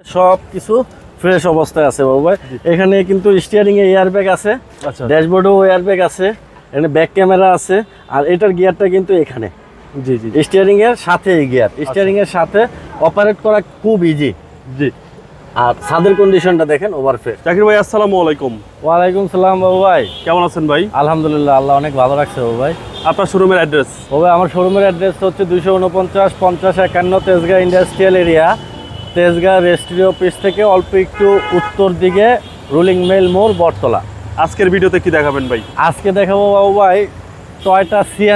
সব কিছু ফ্রেশ অবস্থায় আছে বাবু ভাই। এখানে কিন্তু স্টিয়ারিং এ এয়ার ব্যাগ আছে, ড্যাশবোর্ডেও এয়ার ব্যাগ আছে, এখানে ব্যাক ক্যামেরা আছে। আর এটার গিয়ারটা কিন্তু এখানে জি জি স্টিয়ারিং এর সাথে এই গিয়ার, স্টিয়ারিং এর সাথে অপারেট করা খুব ইজি। জি। আর ছাদের কন্ডিশনটা দেখেন ওভার ফ্রেশ। জাকির ভাই আসসালামু আলাইকুম। ওয়ালাইকুম সালাম বাবু ভাই, কেমন আছেন ভাই? আলহামদুলিল্লাহ, আল্লাহ অনেক ভালো রাখছে বাবু ভাই। আপনার শোরুমের অ্যাড্রেস? বাবু ভাই আমার শোরুমের অ্যাড্রেস হচ্ছে 249 50 51 তেজগাঁ ইন্ডাস্ট্রিয়াল এরিয়া, তেজগাঁ রেস্টুরি অফিস থেকে অল্প একটু উত্তর দিকে রুলিং মেল মোড়, বটতলা। আজকের ভিডিওতে কি দেখাবেন ভাই? আজকে দেখাবো বাবু ভাই টয়োটা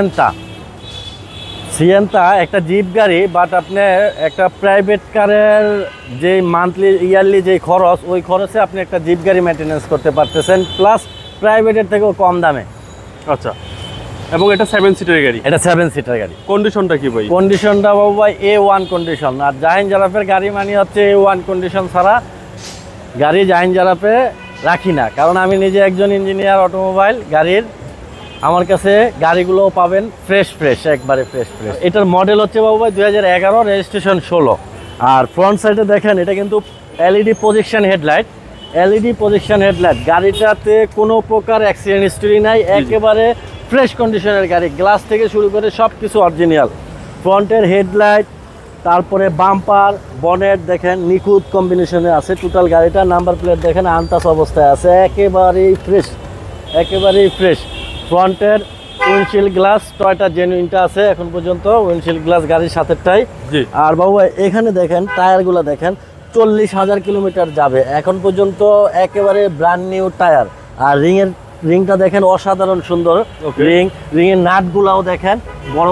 সিয়েন্তা, একটা জিপ গাড়ি, বাট আপনি একটা প্রাইভেট কারের যে মান্থলি ইয়ারলি যে খরচ, ওই খরচে আপনি একটা জিপ গাড়ি মেনটেন্যান্স করতে পারতেছেন, প্লাস প্রাইভেটের থেকেও কম দামে। আচ্ছা, এবং এটা 7 সিটার গাড়ি? এটা 7 সিটার গাড়ি। কন্ডিশনটা কি ভাই? কন্ডিশনটা বাবু ভাই A1 কন্ডিশন। আর জাহিন জারাফের গাড়ি মানে হচ্ছে A1 কন্ডিশন ছাড়া গাড়ি জাহিন জারাফে রাখি না, কারণ আমি নিজে একজন ইঞ্জিনিয়ার অটোমোবাইল গাড়ির। আমার কাছে গাড়িগুলোও পাবেন ফ্রেশ, একবারে ফ্রেশ। এটার মডেল হচ্ছে বাবু ভাই 2011, রেজিস্ট্রেশন 16। আর ফ্রন্ট সাইডে দেখেন এটা কিন্তু এলইডি প্রজেকশন হেডলাইট। গাড়িটাতে কোনো প্রকার অ্যাক্সিডেন্ট হিস্টরি নাই, একেবারে ফ্রেশ কন্ডিশনের গাড়ি, গ্লাস থেকে শুরু করে সব কিছু অরিজিনাল। ফ্রন্টের হেডলাইট, তারপরে বাম্পার, বনেট দেখেন নিখুঁত কম্বিনেশনে আছে। টোটাল গাড়িটা নাম্বার প্লেট দেখেন আনটাচ অবস্থায় আছে, একেবারেই ফ্রেশ। ফ্রন্টের উইন্ডশিল্ড গ্লাস টয়োটা জেনুইনটা আছে এখন পর্যন্ত, উইন্ডশিল্ড গ্লাস গাড়ির সাথেরটাই। আর বাবু এখানে দেখেন টায়ারগুলো দেখেন 40,000 কিলোমিটার যাবে এখন পর্যন্ত, একেবারে ব্র্যান্ড নিউ টায়ার। আর রিংটা দেখেন অসাধারণ সুন্দর রিংয়ের নাটগুলাও দেখেন বড়।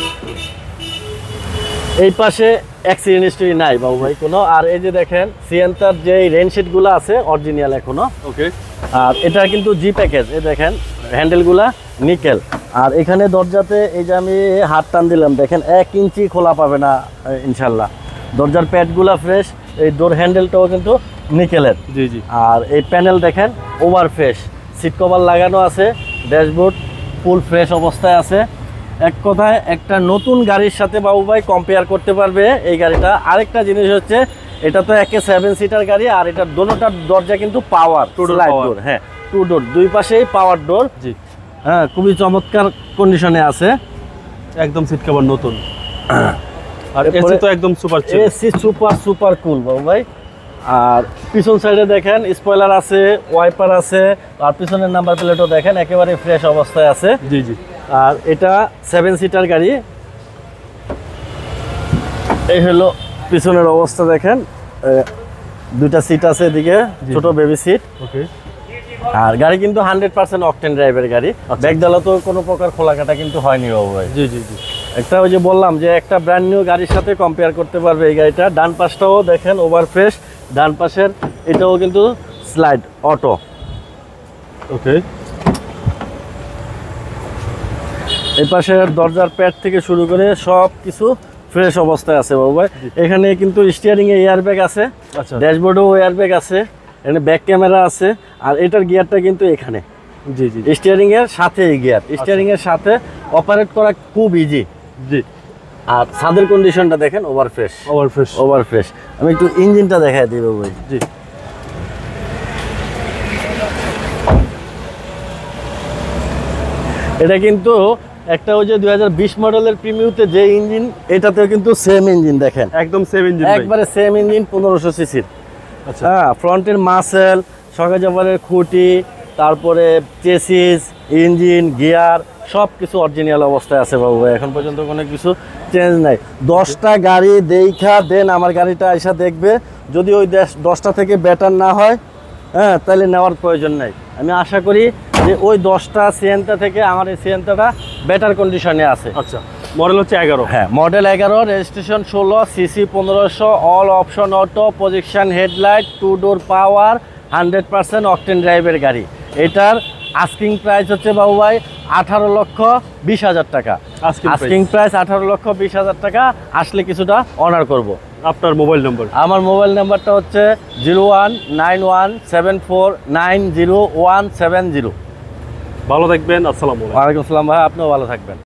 এই পাশে অ্যাক্সিডেন্ট হিস্টরি নাই বাবু ভাই কোনো। আর এই যে দেখেন সিয়েন্তার যে রেনশিটগুলো আছে অরিজিনাল এখনো। ওকে। আর এটা কিন্তু জি প্যাকেজ, এই দেখেন হ্যান্ডেলগুলা নিকেল। আর এখানে দরজাতে এই যে আমি হাত টান দিলাম দেখেন 1 ইঞ্চি খোলা পাবে না ইনশাল্লাহ। দরজার প্যাডগুলা ফ্রেশ, এই ডোর হ্যান্ডেলটাও কিন্তু নিকেলের। জি। আর এই প্যানেল দেখেন ওভার ফ্রেশ, সিট কভার লাগানো আছে, ড্যাশবোর্ড ফুল ফ্রেশ অবস্থায় আছে। এক কথায় একটা নতুন গাড়ির সাথে বাবু ভাই কম্পেয়ার করতে পারবে এই গাড়িটা। আরেকটা জিনিস হচ্ছে এটা তো 7 সিটার গাড়ি, আর এটার দোনোটার দরজা কিন্তু পাওয়ার স্লাইড ডোর। হ্যাঁ, 2 ডোর, দুই পাশেই পাওয়ার ডোর। জি হ্যাঁ, খুবই চমৎকার কন্ডিশনে আছে, একদম সিট কভার নতুন। আর এসি তো একদম super chill, AC super cool Babu ভাই। আর পিছন সাইডে দেখেন স্পয়লার আছে, ওয়াইপার আছে, আর পিছনের নাম্বার প্লেটও দেখেন একেবারে ফ্রেশ অবস্থায় আছে। জি। আর এটা 7 সিটার গাড়ি। এই হলো পিছনের অবস্থা দেখেন, 2টা সিট আছে এদিকে, ছোট বেবি সিট। ওকে। আর গাড়ি কিন্তু 100% অকটেন ড্রাইভের গাড়ি, ব্যাকডালা তো কোনো প্রকার খোলাকাটা কিন্তু হয়নি বাবু ভাই। জি। একটা ওই যে বললাম যে একটা ব্র্যান্ড নিউ গাড়ির সাথে কম্পেয়ার করতে পারবে এই গাড়িটা। ডান পাশটাও দেখেন ওভার ফ্রেশ, ডান পাশের এটাও কিন্তু স্লাইড অটো। ওকে। এই পাশের দরজার প্যাড থেকে শুরু করে সব কিছু ফ্রেশ অবস্থায় আছে বাবু ভাই। এখানে কিন্তু স্টিয়ারিং এ এয়ার ব্যাগ আছে, ড্যাশবোর্ডেও এয়ার ব্যাগ আছে, এখানে ব্যাক ক্যামেরা আছে। আর এটার গিয়ারটা কিন্তু এখানে জি। স্টিয়ারিং এর সাথে এই গিয়ার, স্টিয়ারিং এর সাথে অপারেট করা খুব ইজি। জি। আর ছাদের কন্ডিশনটা দেখেন ওভার ফ্রেশ। আমি একটু ইঞ্জিনটা দেখাই দিব ভাই। জি। এটা কিন্তু একটা ওই যে 2020 মডেলের প্রিমিউতে যে ইঞ্জিন, এটাতেও কিন্তু সেম ইঞ্জিন দেখেন, একদম সেম ইঞ্জিন, একবারে সেম ইঞ্জিন 1500 সিসির। আচ্ছা। হ্যাঁ, ফ্রন্টের মাসেল, সকাজাবারের খুঁটি, তারপরে চেসিস, ইঞ্জিন, গিয়ার সব কিছু অরিজিনাল অবস্থায় আছে বাবু ভাই। এখন পর্যন্ত কোনো কিছু চেঞ্জ নাই। 10টা গাড়ি দেখা দেন আমার গাড়িটা এসে দেখবে, যদি ওই 10টা থেকে বেটার না হয়, হ্যাঁ, তাহলে নেওয়ার প্রয়োজন নাই। আমি আশা করি যে ওই 10টা সিয়েন্তা থেকে আমার এই সিয়েন্তাটা বেটার কন্ডিশনে আছে। আচ্ছা, মডেল হচ্ছে 11। হ্যাঁ, model 11, registration 16, CC 1500, all option auto, projection headlight, 2 door power, 100% octane ড্রাইভের গাড়ি। এটার আস্কিং প্রাইস হচ্ছে বাবু ভাই 18,20,000 টাকা। আস্কিং প্রাইস 18,20,000 টাকা। আসলে কিছুটা অনার করব। আপনার মোবাইল নম্বর? আমার মোবাইল নাম্বারটা হচ্ছে 019174901770। ভালো থাকবেন। আসসালামু আলাইকুম। ওয়ালাইকুম আসসালাম ভাই, আপনিও ভালো থাকবেন।